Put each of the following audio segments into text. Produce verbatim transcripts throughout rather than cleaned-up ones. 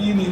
يكفيني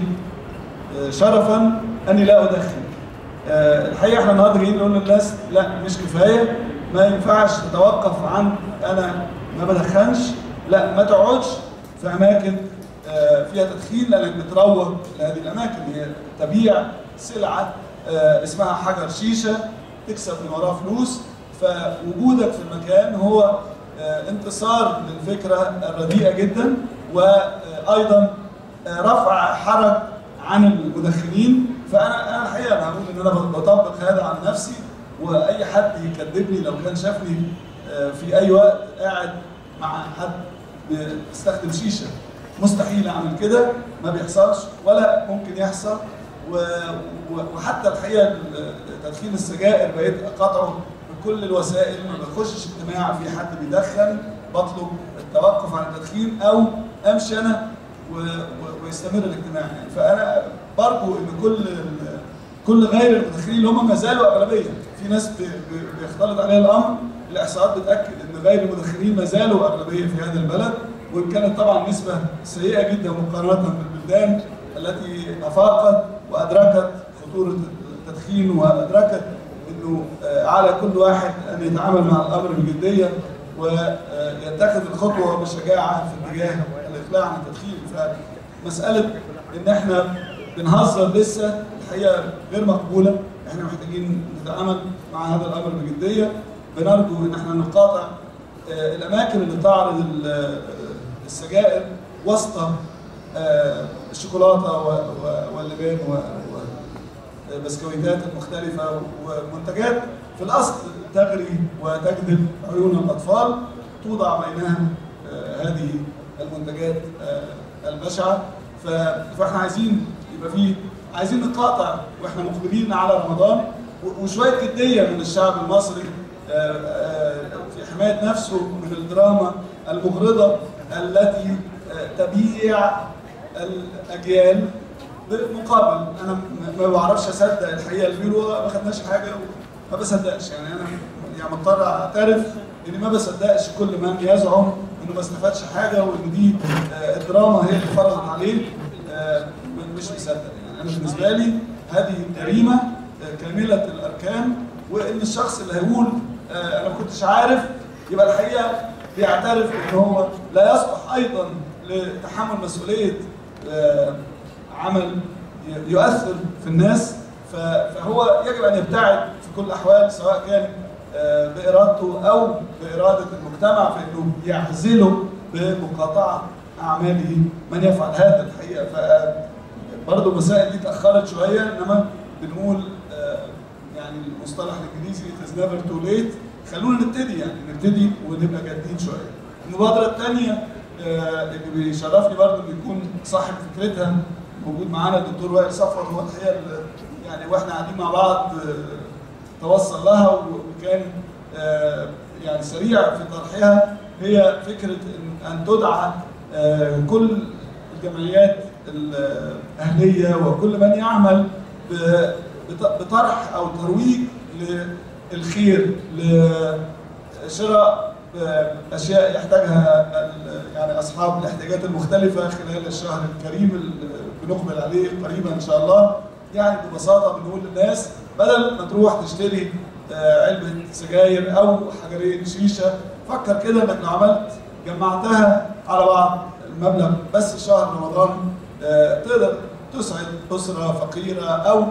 شرفا اني لا ادخن. الحقيقه احنا النهارده جايين نقول للناس لا مش كفايه، ما ينفعش تتوقف عن انا ما بدخنش، لا ما تقعدش في اماكن فيها تدخين لانك بتروج لهذه الاماكن. هي تبيع سلعه اسمها حجر شيشه تكسب من وراها فلوس، فوجودك في المكان هو انتصار للفكره الرديئه جدا، وايضا رفع حرج عن المدخنين. فانا انا الحقيقه انا هقول ان انا بطبق هذا عن نفسي، واي حد يكذبني لو كان شافني في اي وقت قاعد مع حد بيستخدم شيشه. مستحيل اعمل كده، ما بيحصلش ولا ممكن يحصل. وحتى الحقيقه تدخين السجائر بقيت اقاطعه بكل الوسائل، ما بخشش اجتماع في حد بيدخن بطلب التوقف عن التدخين او امشي انا ويستمر الاجتماع. يعني فانا برجو ان كل كل غير المدخنين اللي هم ما زالوا اغلبيه، في ناس بيختلط عليها الامر، الاحصاءات بتاكد ان غير المدخنين ما زالوا اغلبيه في هذا البلد، وان كانت طبعا نسبه سيئه جدا مقارنه بالبلدان التي افاقت وادركت خطوره التدخين، وادركت انه على كل واحد ان يتعامل مع الامر بجديه ويتخذ الخطوه بشجاعه في اتجاه الاقلاع عن التدخين. فمساله ان احنا بنهزر لسه الحقيقه غير مقبوله، احنا محتاجين نتعامل مع هذا الامر بجديه. بنرجو ان احنا نقاطع الاماكن اللي تعرض السجائر وسط الشوكولاته واللبان والبسكويتات المختلفه ومنتجات في الاصل تغري وتجذب عيون الاطفال، توضع بينها هذه المنتجات البشعه. فاحنا عايزين يبقى فيه، عايزين نقاطع واحنا مقبلين على رمضان، وشويه جديه من الشعب المصري في حمايه نفسه من الدراما المغرضه التي تبيع الاجيال بالمقابل. انا ما بعرفش اصدق الحقيقه اللي بيقولوا ما خدناش حاجه، ما بصدقش. يعني انا يعني مضطر اعترف اني ما بصدقش كل من يزعم انه ما استفادش حاجه وان دي الدراما هي اللي فرضت عليه، مش مصدق. يعني انا بالنسبه لي هذه جريمه كامله الاركان، وان الشخص اللي هيقول انا ما كنتش عارف يبقى الحقيقه بيعترف ان هو لا يصلح ايضا لتحمل مسؤوليه عمل يؤثر في الناس. فهو يجب ان يبتعد في كل الاحوال، سواء كان بارادته او باراده المجتمع، في انه يعزله بمقاطعه اعماله من يفعل هذا الحقيقه. فبرضه المسائل دي اتاخرت شويه، انما بنقول يعني المصطلح الانجليزي it is never too late. خلونا نبتدي، يعني نبتدي ونبقى جادين شويه. المبادره الثانيه اللي بيشرفني برضه ان يكون صاحب فكرتها موجود معانا الدكتور وائل صفوت، هو الحقيقه يعني واحنا قاعدين مع بعض توصل لها وكان يعني سريع في طرحها. هي فكره ان تدعى كل الجمعيات الاهليه وكل من يعمل بطرح او ترويج للخير، لشراء اشياء يحتاجها يعني اصحاب الاحتياجات المختلفه خلال الشهر الكريم اللي بنقبل عليه قريبا ان شاء الله. يعني ببساطه بنقول للناس بدل ما تروح تشتري علبه سجاير او حجرين شيشه، فكر كده انك لو عملت جمعتها على بعض المبلغ بس شهر رمضان تقدر تسعد اسره فقيره او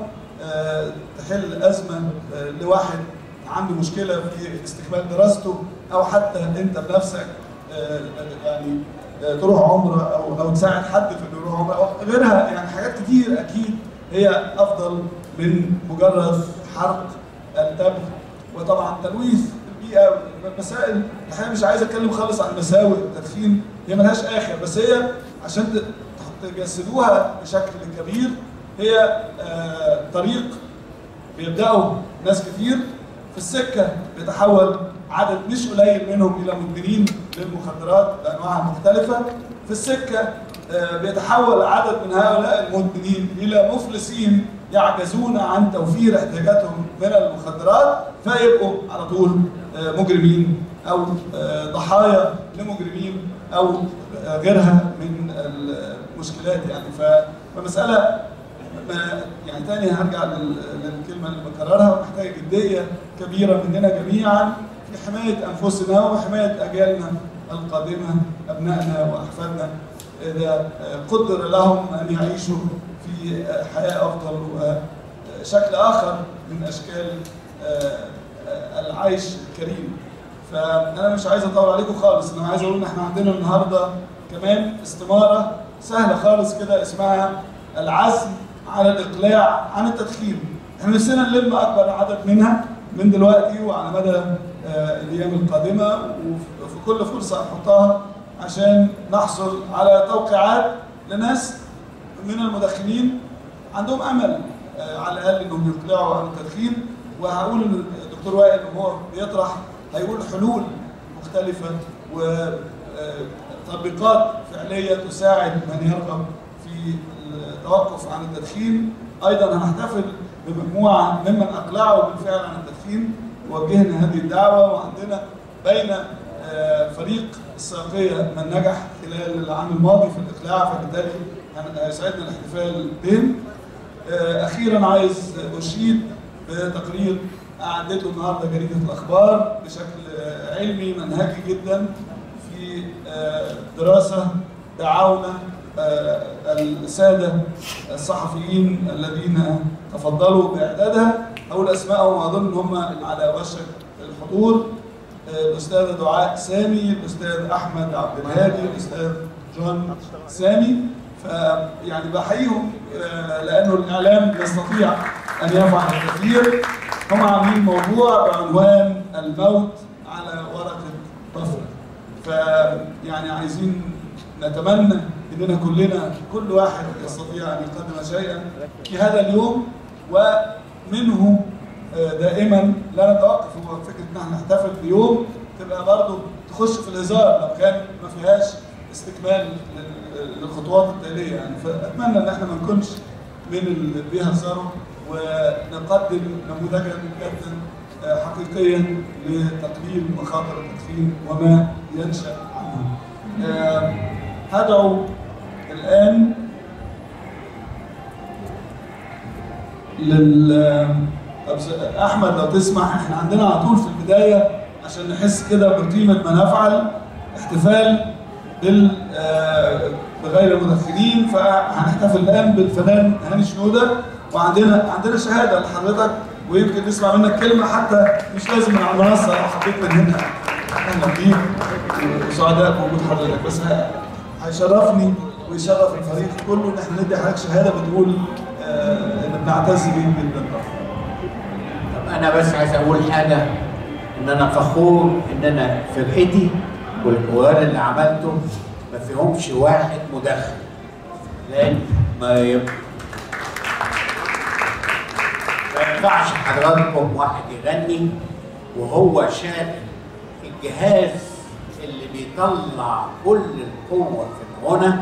تحل ازمه لواحد عنده مشكله في استكمال دراسته، او حتى انت بنفسك يعني تروح عمره او او تساعد حد في انه يروح عمره او غيرها. يعني حاجات كتير اكيد هي افضل من مجرد حرق التبغ وطبعا تلويث البيئه. مسائل الحقيقه مش عايز اتكلم خالص عن مساوئ التدخين، هي ملهاش اخر، بس هي عشان تجسدوها بشكل كبير هي طريق بيبداوا ناس كتير في السكه بيتحول عدد مش قليل منهم الى مدمنين للمخدرات بانواعها المختلفه. في السكه بيتحول عدد من هؤلاء المدمنين الى مفلسين يعجزون عن توفير احتياجاتهم من المخدرات، فيبقوا على طول مجرمين او ضحايا لمجرمين او غيرها من المشكلات. يعني ف فمساله يعني تاني هرجع للكلمه اللي بكررها، محتاجه جديه كبيره مننا جميعا في حمايه انفسنا وحمايه اجيالنا القادمه، ابنائنا واحفادنا، اذا قدر لهم ان يعيشوا في حياه افضل وشكل اخر من اشكال العيش الكريم. فانا مش عايز اطول عليكم خالص، انا عايز اقول ان احنا عندنا النهارده كمان استماره سهله خالص كده اسمها العزم على الاقلاع عن التدخين. احنا نفسنا نلم اكبر عدد منها من دلوقتي وعلى مدى الايام القادمه، وفي كل فرصه احطها عشان نحصل على توقيعات لناس من المدخنين عندهم امل على الاقل انهم يقلعوا عن التدخين. وهقول ان الدكتور وائل وهو بيطرح هيقول حلول مختلفه وتطبيقات فعليه تساعد من يرغب في التوقف عن التدخين. ايضا هنحتفل بمجموعه ممن اقلعوا بالفعل عن التدخين، وجهنا هذه الدعوه، وعندنا بين فريق الساقيه من نجح خلال العام الماضي في الاقلاع، فبالتالي هيسعدنا الاحتفال بهم. اخيرا عايز اشيد بتقرير اعدته النهارده جريده الاخبار بشكل علمي منهجي جدا في دراسه دعونا الساده الصحفيين الذين تفضلوا باعدادها، اقول اسمائهم واظن ان هم على وشك الحضور: الاستاذه دعاء سامي، الاستاذ احمد عبد الهادي، الاستاذ جون سامي. فيعني بحييهم لانه الاعلام يستطيع ان يفعل الكثير. هم عاملين موضوع بعنوان الموت على ورقه طفل. فيعني عايزين نتمنى اننا كلنا كل واحد يستطيع ان يقدم شيئا في هذا اليوم، ومنه دائما لا نتوقف. هو فكره ان احنا نحتفل بيوم تبقى برضه تخش في الهزار لو كان ما فيهاش استكمال للخطوات التاليه يعني. فاتمنى ان احنا ما نكونش من اللي بيهزروا، ونقدم نموذجا جدا حقيقيا لتقليل مخاطر التدخين وما ينشا عنه. هدعو الان لل احمد لو تسمح، احنا عندنا على طول في البدايه عشان نحس كده بقيمه ما نفعل احتفال بال بغير المدخنين، فهنحتفل الان بالفنان هاني شنوده، وعندنا عندنا شهاده لحضرتك ويمكن نسمع منك كلمه حتى مش لازم من على المنصه، لو حبيت من هنا اهلا بيك وسعداء بوجود حضرتك. بس هيشرفني ويشرف الفريق كله ان احنا ندي حضرتك شهاده بتقول ان بنعتز بيك جدا. طب انا بس عايز اقول حاجه، ان انا فخور ان انا فرقتي والكوار اللي عملته ما فيهمش واحد مدخن، لان ما يب... ما ينفعش حضراتكم واحد يغني وهو شايل الجهاز اللي بيطلع كل القوه في الغنى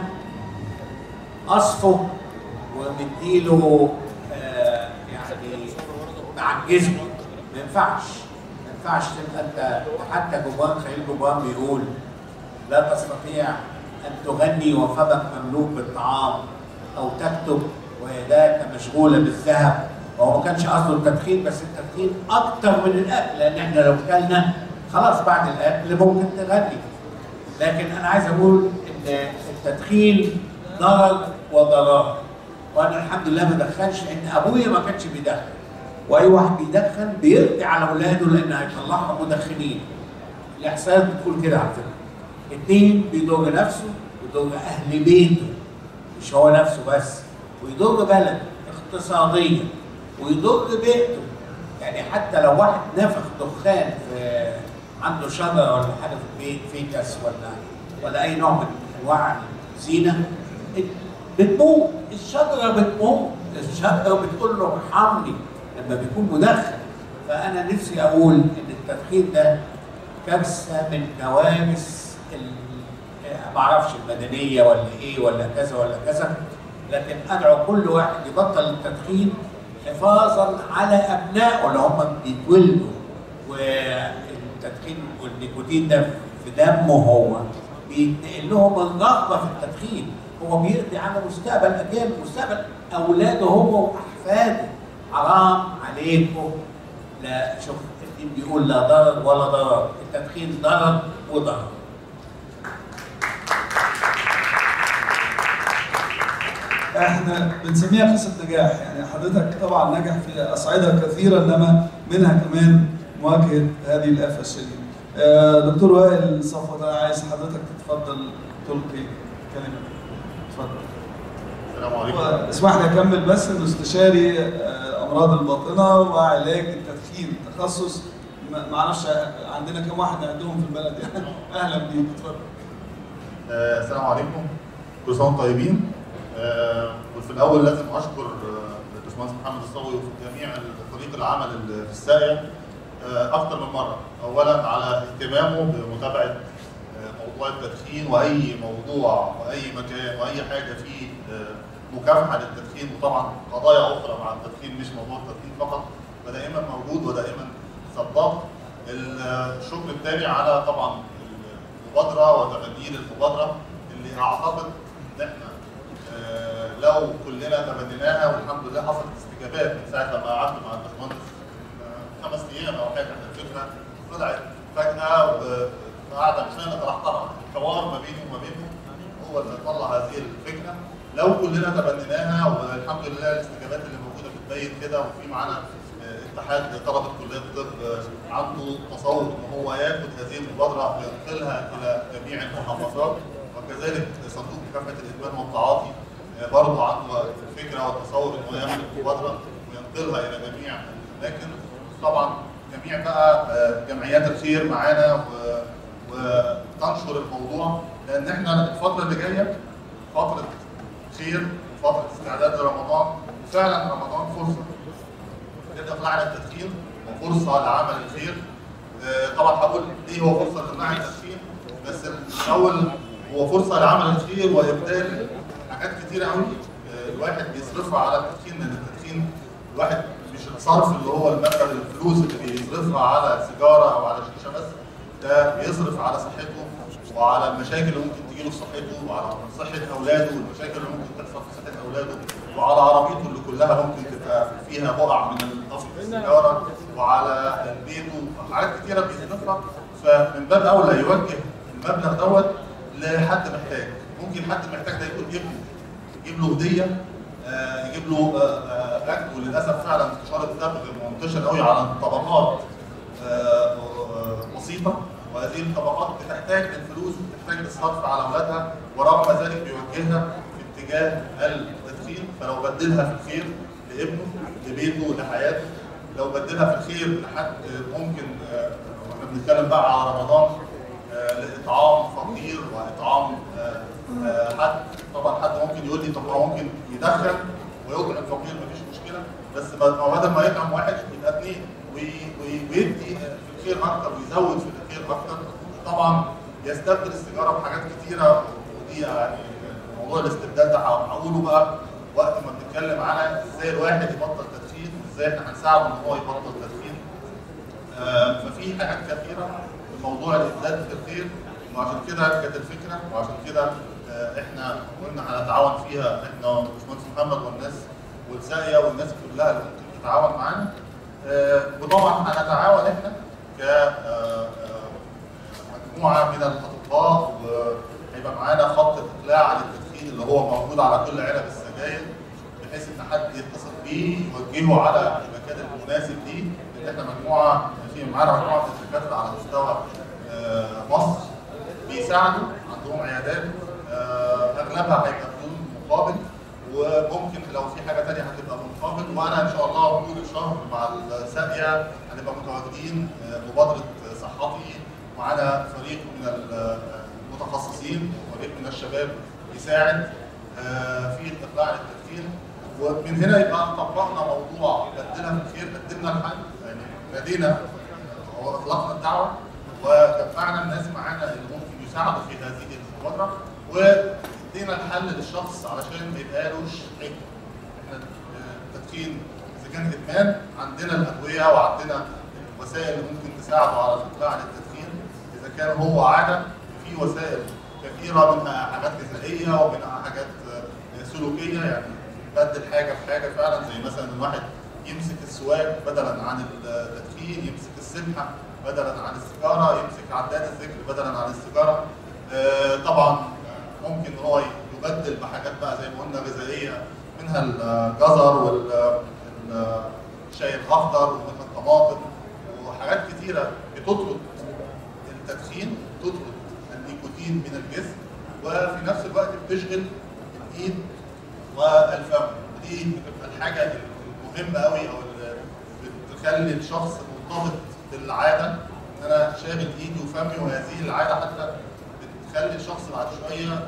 قصفه ومديله آه يعني معجزه. ما ينفعش ما ينفعش تبقى انت، حتى جوبان خليل جوبان بيقول لا تستطيع ان تغني وفمك مملوء بالطعام او تكتب ويداك مشغوله بالذهب. هو ما كانش قصده التدخين، بس التدخين اكتر من الاكل، لان احنا لو كلنا خلاص بعد الاكل ممكن تغني. لكن انا عايز اقول ان التدخين ضرر وضرار، وانا الحمد لله ما دخنش لان ابويا ما كانش بيدخن، واي واحد بيدخن بيقضي على اولاده لان هيطلعهم مدخنين. الاحصائيات بتقول كده على فكره. اتنين بيضر نفسه ويضر اهل بيته، مش هو نفسه بس، ويضر بلده اقتصاديا ويضر بيئته. يعني حتى لو واحد نفخ دخان في عنده شجره ولا حاجه في البيت، فيكس ولا ولا اي نوع من انواع الزينه، بتموت الشجره، بتموت الشجره، بتقول له ارحمني لما بيكون مدخن. فانا نفسي اقول ان التدخين ده كارثه من كوارث ما اعرفش المدنيه ولا ايه ولا كذا ولا كذا، لكن ادعو كل واحد يبطل التدخين حفاظا على ابنائه اللي هم بيتولدوا، والتدخين والنيكوتين ده في دمه هو بيتنقل لهم الرغبه في التدخين. هو بيقضي على مستقبل اجيال، مستقبل اولاده هو واحفاده. حرام عليكم. لا شوف الدين بيقول لا ضرر ولا ضرر، التدخين ضرر وضرر. احنا بنسميها قصه نجاح، يعني حضرتك طبعا نجح في اصعده كثيره، انما منها كمان مواجهه هذه الافه الشديده. آه دكتور وائل صفوت، انا عايز حضرتك تتفضل تلقي كلمه. اتفضل. السلام عليكم. اسمح لي اكمل بس، انه استشاري آه امراض الباطنه وعلاج التدخين، تخصص ما اعرفش عندنا كم واحد عندهم في البلد يعني. اهلا بيك، اتفضل. آه السلام عليكم، كل سنه وانتم طيبين. آه وفي الاول لازم اشكر الباشمهندس محمد الصاوي وجميع فريق العمل اللي في الساقيه آه اكثر من مره، اولا على اهتمامه بمتابعه آه موضوع التدخين، واي موضوع واي مكان واي حاجه فيه آه مكافحه للتدخين، وطبعا قضايا اخرى مع التدخين مش موضوع التدخين فقط، ودائما موجود ودائما سباق. الشكر الثاني على طبعا المبادره وتبنيين المبادره اللي اعتقد ان احنا آه لو كلنا تبنيناها، والحمد لله حصلت استجابات من ساعه لما قعدت مع الباشمهندس آه خمس ايام او حاجه. الفكره طلعت فجاه وقعدة عشان نطرحها، الحوار ما بيني وما بينه هو اللي طلع هذه الفكره. لو كلنا تبنيناها والحمد لله الاستجابات اللي موجوده بتبين كده، وفي معانا اتحاد طلبه كليات الطب عنده تصور ان هو ياخد هذه المبادره وينقلها الى جميع المحافظات، وكذلك صندوق مكافحه الادمان والتعاطي برضه عنده الفكره والتصور انه ياخد المبادره وينقلها الى جميع الاماكن. طبعا جميع بقى جمعيات الخير معانا وتنشر الموضوع، لان احنا الفتره اللي جايه فتره خير وفتره استعداد لرمضان، وفعلا رمضان فرصه لإقلاع عن التدخين وفرصه لعمل الخير. طبعا هقول ليه هو فرصه لإقلاع عن التدخين، بس الاول هو فرصه لعمل الخير وابدال حاجات كتيره قوي الواحد بيصرفها على التدخين، لان التدخين الواحد مش الصرف اللي هو المبلغ الفلوس اللي بيصرفها على سيجاره او على شيشه بس، ده بيصرف على صحته وعلى المشاكل اللي ممكن تجيله في صحته وعلى صحه اولاده والمشاكل اللي ممكن تحصل في صحه اولاده وعلى عربيته اللي كلها ممكن تبقى فيها بقع من الطفل السيجاره وعلى بيته وحاجات كتيره بيصرفها. فمن باب اولى يوجه المبلغ دوت لحد محتاج. ممكن حد محتاج ده يكون ابنه، يجيب له هديه، آه يجيب له آه اكل. وللاسف فعلا انتشار التبغ منتشر قوي على طبقات آه بسيطه، وهذه الطبقات بتحتاج للفلوس وبتحتاج للصرف على اولادها، ورغم ذلك بيوجهها في اتجاه التدخين. فلو بدلها في الخير لابنه لبيته لحياته، لو بدلها في الخير لحد ممكن آه احنا بنتكلم بقى على رمضان آه لاطعام فقير واطعام آه آه حد. طبعا حد ممكن يقول لي طب ما ممكن يدخن ويطعم الفقير مفيش مشكله، بس بدل ما يطعم واحد يبقى اثنين ويدي في الخير اكتر ويزود في الخير اكتر. طبعا يستبدل السيجاره بحاجات كتيره، ودي يعني موضوع الاستبدال ده هقوله بقى وقت ما بنتكلم على ازاي الواحد يبطل تدخين وازاي احنا هنساعده ان هو يبطل تدخين. آه ففي حاجات كثيره في موضوع الامداد في الخير، وعشان كده كانت الفكره، وعشان كده آه احنا قلنا هنتعاون فيها احنا والباشمهندس محمد والناس والساقيه والناس كلها اللي ممكن تتعاون معانا. آه وطبعا هنتعاون احنا كمجموعه من الاطباء، وهيبقى معانا خط الاقلاع عن التدخين اللي هو موجود على كل علب السجاير، بحيث ان حد يتصل بيه يوجهه على المكان المناسب ليه. لان احنا مجموعه في معانا مجموعه من الدكاتره على مستوى آه مصر بيساعدوا، عندهم عيادات آه اغلبها هيبقى بدون مقابل، وممكن لو في حاجه ثانيه هتبقى مقابل. وانا ان شاء الله طول الشهر مع الساقيه هنبقى متواجدين مبادره صحتي، معانا فريق من المتخصصين وفريق من الشباب يساعد في الاقلاع عن التدخين. ومن هنا يبقى طبقنا موضوع بدلها في الخير، قدمنا الحل، يعني نادينا واطلقنا الدعوه وجمعنا الناس معانا اللي ممكن يساعدوا في هذه المبادره، وادينا الحل للشخص علشان ما يبقالوش عيب. احنا التدخين اذا كان ادمان عندنا الادويه وعندنا الوسائل اللي ممكن تساعده على الاقلاع عن التدخين. اذا كان هو عاده في وسائل كثيره، منها حاجات غذائيه ومنها حاجات سلوكيه، يعني بدل حاجه بحاجه فعلا، زي مثلا الواحد يمسك السواك بدلا عن التدخين، يمسك السبحه بدلا عن السيجاره، يمسك عداد الذكر بدلا عن السيجاره. طبعا ممكن هو يبدل بحاجات بقى زي ما قلنا غذائيه، منها الجزر والشاي الاخضر ومنها الطماطم وحاجات كثيره بتطرد التدخين، بتطرد النيكوتين من الجسم، وفي نفس الوقت بتشغل الايد والفم. ودي بتبقى الحاجه المهمه قوي او اللي بتخلي الشخص مرتبط بالعاده، ان انا شاغل ايدي وفمي، وهذه العاده حتى بتخلي الشخص بعد شويه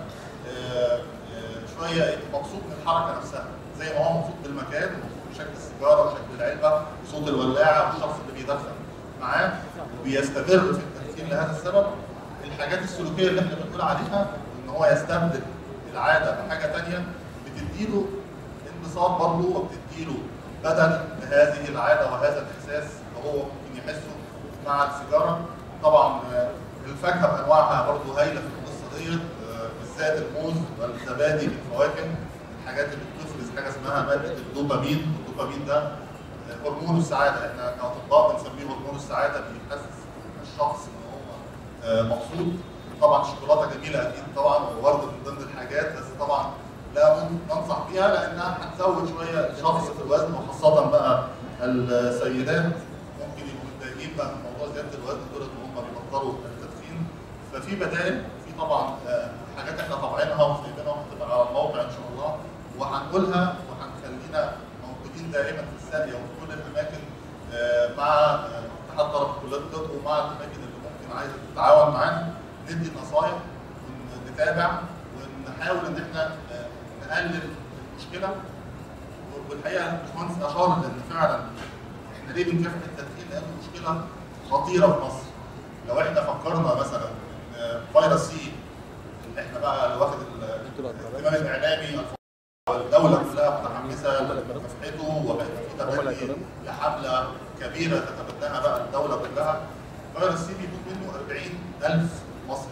شويه مبسوط من الحركه نفسها، زي ما هو مبسوط بالمكان ومبسوط بشكل السيجاره وشكل العلبه وصوت الولاعه والشخص اللي بيدخن معاه وبيستمر في التدخين لهذا السبب. الحاجات السلوكيه اللي احنا بنقول عليها ان هو يستبدل العاده بحاجه ثانيه بتديله انبساط برضه، وبتديله بدل لهذه العاده وهذا الاحساس اللي هو ممكن يحسه مع السيجاره. طبعا الفاكهه بانواعها برضه هايله في القصه ديت، بالذات الموز والزبادي بالفواكه، الحاجات اللي بتفرز حاجه اسمها ماده الدوبامين، والدوبامين ده هرمون السعاده، احنا كاطباء بنسميه هرمون السعاده، بيحسس الشخص ان هو مبسوط. طبعا الشوكولاته جميله اكيد طبعا وبرضه من ضمن الحاجات، بس طبعا لا ننصح بيها لانها هتزود شويه الشخص في الوزن، وخاصه بقى السيدات ممكن يبقوا متضايقين بقى من موضوع زياده الوزن دول ان هم بيبطلوا التدخين. ففي بدائل، في طبعا حاجات احنا طابعينها وسايبينها وهتبقى على الموقع ان شاء الله، وهنقولها وهنخلينا موجودين دائما في الساقيه وفي كل الاماكن مع اتحاد طلبه كليات الطب ومع الاماكن اللي ممكن عايزه تتعاون معانا، ندي نصايح ونتابع ونحاول ان احنا نقلل المشكله. والحقيقه الباشمهندس اشار ان فعلا احنا ليه بنكافح التدخين؟ لان المشكله خطيره في مصر. لو احنا فكرنا مثلا فيروس سي اللي احنا بقى اللي واخد الاهتمام الاعلامي والدوله كلها متحمسه لمكافحته وبقت في تبني لحمله كبيره تتبناها بقى الدوله كلها. فيروس سي بيموت منه أربعين ألف مصري.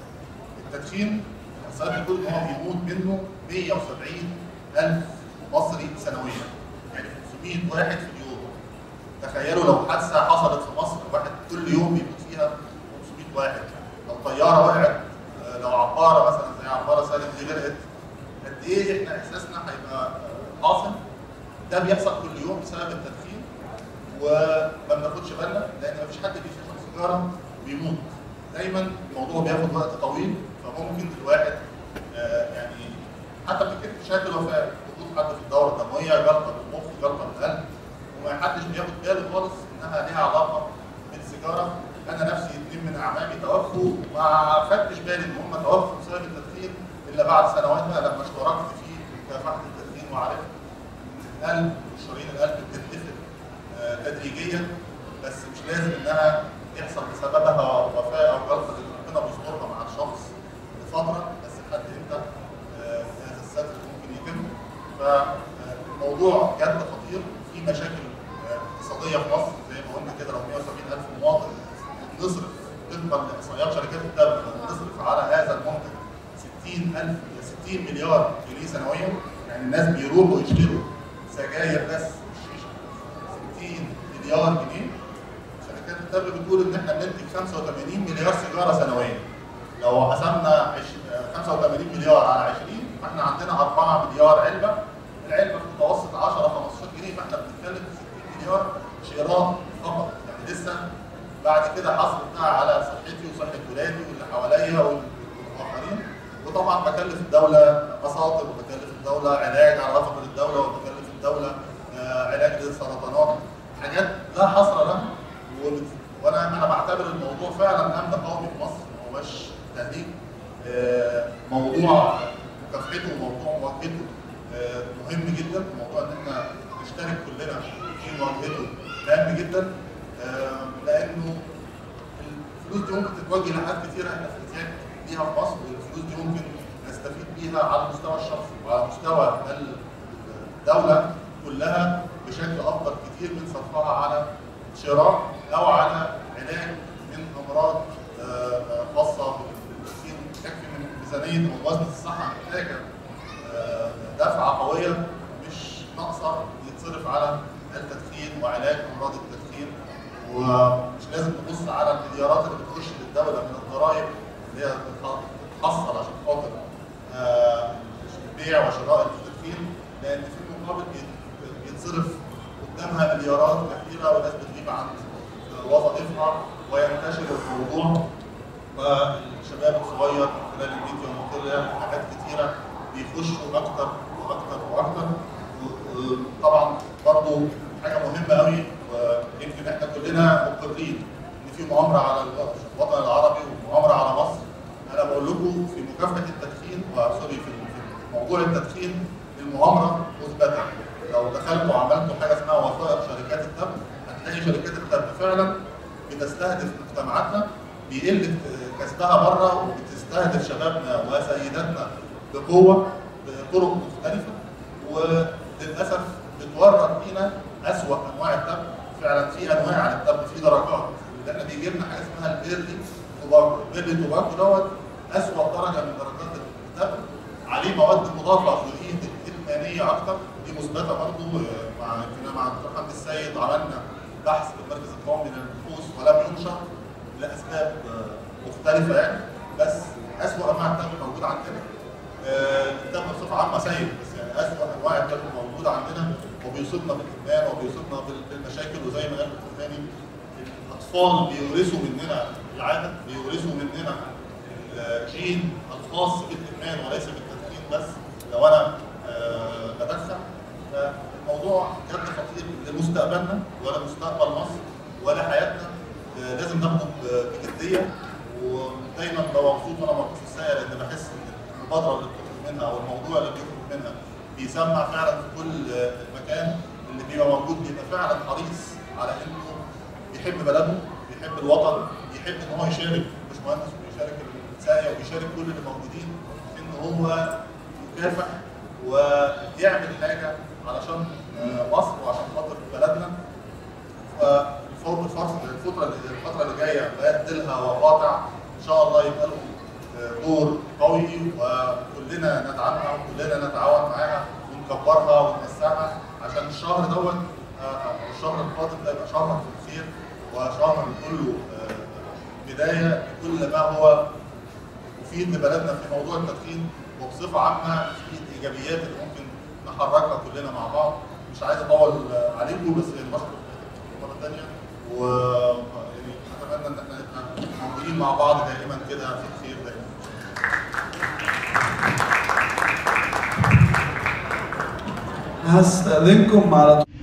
التدخين الاحصائيات بتقول ان هو بيموت منه مئة وسبعين ألف مصري سنويا، يعني خمسمئة واحد في اليوم. تخيلوا لو حادثه حصلت في مصر واحد كل يوم بيموت فيها خمسمئة واحد، لو طياره وقعت، لو عباره مثلا زي عباره سالم دي غرقت، قد ايه احنا احساسنا هيبقى حاصل. ده بيحصل كل يوم بسبب التدخين وما بناخدش بالنا، لان مفيش حد بيشرب سيجاره وبيموت. دايما الموضوع بياخد وقت طويل، فممكن الواحد آه يعني حتى بتكتب شهاده الوفاه، وجود حد في الدوره الدمويه، جلطه بالمخ، جلطه بالقلب، وما حدش بياخد باله خالص انها ليها علاقه بالسيجاره. انا نفسي اثنين من اعمامي توفوا وما خدتش بالي ان هم توفوا بسبب التدخين الا بعد سنوات بقى لما اشتركت في مكافحه التدخين وعرفت ان القلب وشرايين القلب بتتقفل آه تدريجيا، بس مش لازم انها يحصل بسببها وفاه او جلطه اللي ربنا بيسترها مع الشخص لفتره، بس لحد امتى آه هذا الستر ممكن يتم. فالموضوع جد خطير، في مشاكل آه اقتصاديه في مصر زي ما قلنا كده. لو مئة وسبعين ألف مواطن نصرف طبقا لاحصائيات شركات التبغ نصرف على هذا المنتج ستين ألف ستين مليار جنيه سنويا، يعني الناس بيروحوا يشتروا سجاير بس والشيشه ستين مليار جنيه. شركات التبغ بتقول ان احنا بننتج خمسة وثمانين مليار سيجاره سنويا. لو قسمنا خمسة وثمانين مليار على عشرين فاحنا عندنا أربعة مليار علبه، العلبه في متوسط عشرة خمستاشر جنيه، فاحنا بنتكلم في ستين مليار شراء فقط. يعني لسه بعد كده حصر بتاع على صحتي وصحه ولادي واللي حواليا والاخرين. وطبعا بكلف الدوله مصادر، وبكلف الدوله علاج على رفقه الدوله، وبكلف الدوله علاج للسرطانات، حاجات لا حصر لها. وانا انا بعتبر الموضوع فعلا امن قومي في مصر، ما هوش تهديد. موضوع مكافحته وموضوع مواجهته مهم جدا، موضوع ان احنا نشترك كلنا في مواجهته مهم جدا، لانه الفلوس دي ممكن تتوجه لحاجات كثيره احنا في احتياج ليها في مصر، والفلوس دي ممكن نستفيد بيها على المستوى الشخصي وعلى مستوى الدوله كلها بشكل افضل كتير من صرفها على شراء او على علاج من امراض خاصه بالتدخين. يكفي من ميزانيه موازنه الصحه محتاجه دفعه قويه مش ناقصه يتصرف على التدخين وعلاج امراض التدخين، ومش لازم نبص على المليارات اللي بتخش للدوله من الضرائب اللي هي بتتحصل عشان خاطر بيع وشراء التدخين، لان في المقابل بيتصرف قدامها مليارات كثيره وناس بتغيب عن وظائفها وينتشر الموضوع، فالشباب الصغير خلال الفيديو وخلال حاجات كثيره بيخشوا اكتر واكتر واكتر. طبعا برضه حاجه مهمه قوي ويمكن احنا كلنا مقرين ان في مؤامره على الوطن العربي ومؤامره على مصر. انا بقول لكم في مكافحه التدخين وسوري في موضوع التدخين المؤامره مثبته. لو دخلتوا وعملتوا حاجه اسمها وثائق شركات التبغ هتلاقي شركات التبغ فعلا بتستهدف مجتمعاتنا، بيقل كسبها بره وبتستهدف شبابنا وسيداتنا بقوه بطرق مختلفه، وللاسف بتورط فينا اسوأ انواع التبغ. فعلا في انواع عن التبغ، في درجات، لان بيجي لنا حاجه اسمها البيرلي توباكو، البيرلي توباكو دوت اسوأ درجه من درجات التبغ، عليه مواد مضافه غذائيه ادمانيه اكتر، دي مثبته برضه. مع كنا مع الدكتور حمدي السيد عملنا بحث في المركز القومي للبحوث ولم ينشر لاسباب مختلفه يعني، بس اسوأ انواع التبغ موجوده عندنا. التبغ بصفه عامه سيء، بس يعني اسوأ انواع التبغ موجوده عندنا وبيصيبنا بالادمان وبيصيبنا بالمشاكل. وزي ما قال الدكتور ثاني، الاطفال بيورثوا مننا العاده، بيورثوا مننا الجين الخاص بالادمان وليس بالتدخين بس. لو انا بدخن فالموضوع جد خطير لمستقبلنا ولمستقبل مصر ولحياتنا، لازم ناخده بجديه. ودايما ببقى مبسوط وانا موجود في الساقية لان بحس ان المبادره اللي بتخرج منها او الموضوع اللي بيخرج منها بيسمع فعلا في كل مكان. اللي بيبقى موجود بيبقى فعلا حريص على انه بيحب بلده، بيحب الوطن، بيحب ان هو يشارك، مش مهندس بيشارك الساقية وبيشارك كل اللي موجودين ان هو يكافح ويعمل حاجه علشان مصر وعشان خاطر بلدنا. فالفتره الفتره اللي جايه بيديلها وقاطع ان شاء الله يبقى لهم دور قوي، وكلنا ندعمها وكلنا نتعاون معاها ونكبرها ونوسعها عشان الشهر دوت الشهر القادم ده يبقى شهر في الخير وشهر كله بدايه لكل ما هو مفيد لبلدنا في موضوع التدخين، وبصفه عامه في الايجابيات اللي ممكن نحركها كلنا مع بعض. مش عايز اطول عليكم، بس يعني بشكر مره ثانيه، ويعني اتمنى ان احنا نبقى موجودين مع بعض دائما كده في الخير دائما. هستأذنكم على